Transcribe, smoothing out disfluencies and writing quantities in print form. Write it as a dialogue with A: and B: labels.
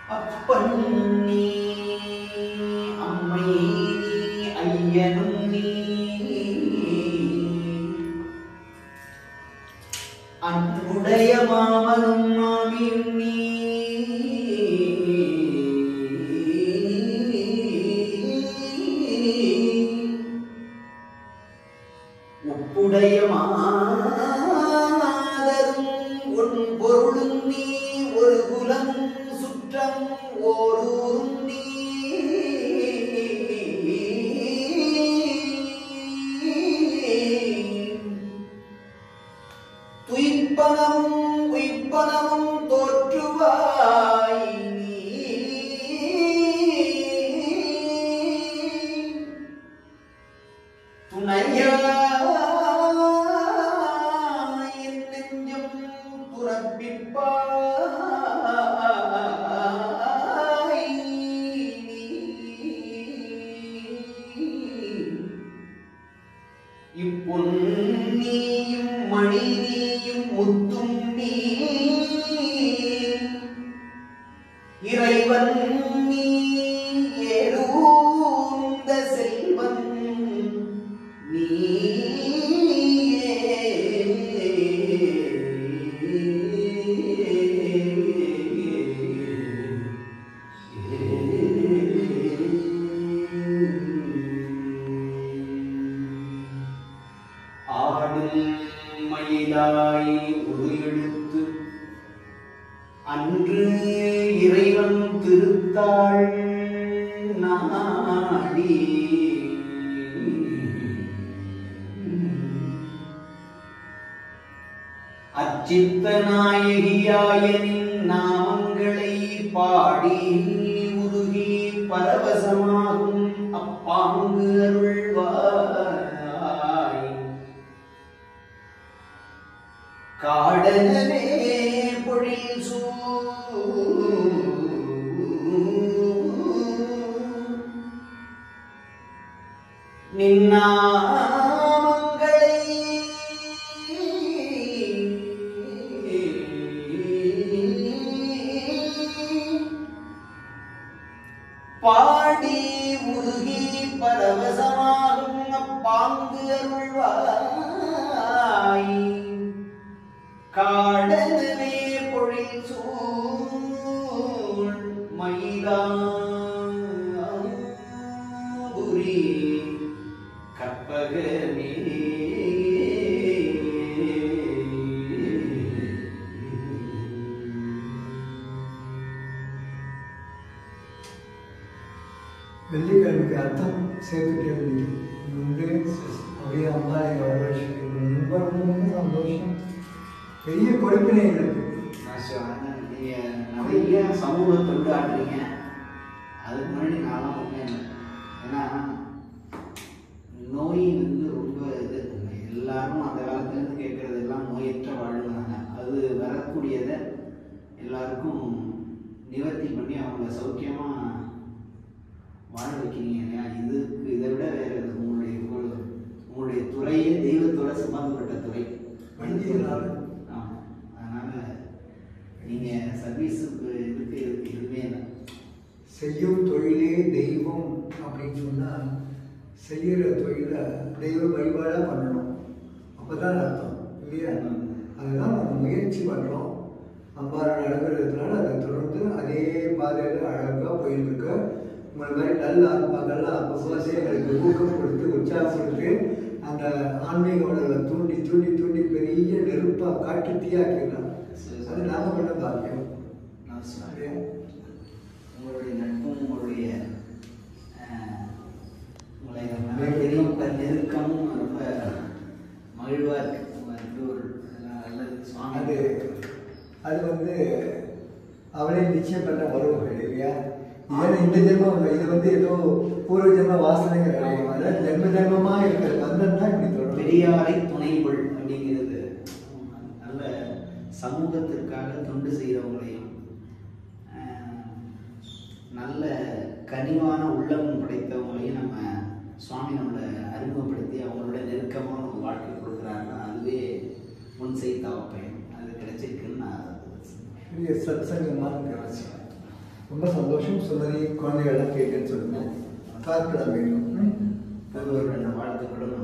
A: அப்பன் நீ அம்மை நீ ஐயனும் நீ அன்புடைய மாமனும் மாமியும் நீ உப்புடைய மாதரும் உன் பொருளும் நீ ஒரு குலம் சுற்றம் ஓரூரும் நீ துய்ப்பனமும் உய்ப்பனமும் தோற்றுவாய் நீ துணையா என் நெஞ்சம் துறப்பிப்பாய் இப்பொன்னியும் மணி நீயும் முத்தும் நீ இறைவன் நீ ஏறூர்ந்த செல்வன் நீ ஆடும் மயிலாய் ஒரு எழுத்து அன்று இறைவன் திருத்தாள் நாடி அச்சித்த நாயகியாயனின் நாமங்களை பாடி உருகி பரவசமாகும் அப்பாங்கு அருள்வாய் காடனே பொழில் நின்னாமங்களை பாடி உருகி பரவசமாகும் அப்பாங்கு அருள்வாய் காடனே பொழில் சூழ் மயிலாபுரி கற்பகமே
B: வெள்ளிக்கிழமைக்கு அர்த்தம் சேர்த்துட்டே உண்டு அப்படியே அம்பாவை வரவேற்று ரொம்ப ரொம்ப சந்தோஷம். பெரிய கொடுப்பினை இருக்கு.
A: நிறைய சமூக தொண்டு ஆடுறீங்க. அதுக்கு முன்னாடி நான்லாம் ஒன்றேன். ஏன்னா நோய் வந்து ரொம்ப இது எல்லாரும் அந்த காலத்துலேருந்து கேட்குறது எல்லாம் நோயற்ற வாழ்ந்தாங்க. அது வரக்கூடியதை எல்லாருக்கும் நிவர்த்தி பண்ணி அவங்கள சௌக்கியமாக வாழ வைக்கிறீங்க இல்லையா? இதுக்கு இதை விட வேறு உங்களுடைய துறையே தெய்வத்தோட சம்பந்தப்பட்ட துறை. அதனால் நீங்கள் சர்வீஸுக்கு இதுக்கு எதுவுமே இல்லை.
B: செய்யும் தொழிலே தெய்வம் அப்படின்னு சொன்னால் செய்கிற தொழிலை தெய்வ வழிபாடாக பண்ணணும். அப்போ தான் அர்த்தம் இல்லையா? அதுதான் நம்ம முயற்சி பண்ணுறோம். அம்பாரோட அனுகிரகத்தினால அதை தொடர்ந்து அதே பாதையில் அழகாக போயிட்டுருக்கு. உங்களை மாதிரி நல்ல ஆத்மாக்கள்லாம் அப்பப்போ எங்களுக்கு ஊக்கம் கொடுத்து உற்சாகம் கொடுத்து அந்த ஆன்மீக உணர்வை தூண்டி தூண்டி தூண்டி பெரிய நெருப்பாக காட்டு தீயாக்கிடலாம். அது நாம பண்ண பாக்கியம்.
A: உங்களுடைய நட்பும் உங்களுடைய நெருக்கமும் ரொம்ப மகிழ்வாக இருக்கு.
B: அது வந்து அவளே நிச்சயம் பண்ண உறவுகள் இல்லையா? ஏன்னா இந்த ஜென்மம் இது வந்து ஏதோ பூர்வ ஜென்ம வாசனைங்கிற ஜென்ம ஜென்மமாக இருக்கிற பந்தம் தான் இப்படி தொடரும்.
A: பெரியாரை துணைகள் அப்படிங்கிறது நல்ல சமூகத்திற்காக தொண்டு செய்கிறவங்களையும் நல்ல கனிவான உள்ளம் படைத்தவங்களையும் நம்ம சுவாமி நம்மளை அறிமுகப்படுத்தி அவங்களோட நெருக்கமான ஒரு வாழ்க்கை கொடுக்குறாங்கன்னா அதுவே முன் செய்தாவ பயன். அது கிடைச்சிருக்குன்னு நான்
B: சத்சங்கமான ரொம்ப சந்தோஷம். சொன்னதையும் குழந்தைகள்லாம் கேட்குன்னு சொல்லுங்க. பார்க்கலாம் வேண்டும்.
A: தகவல் வாழ்த்துக்களும்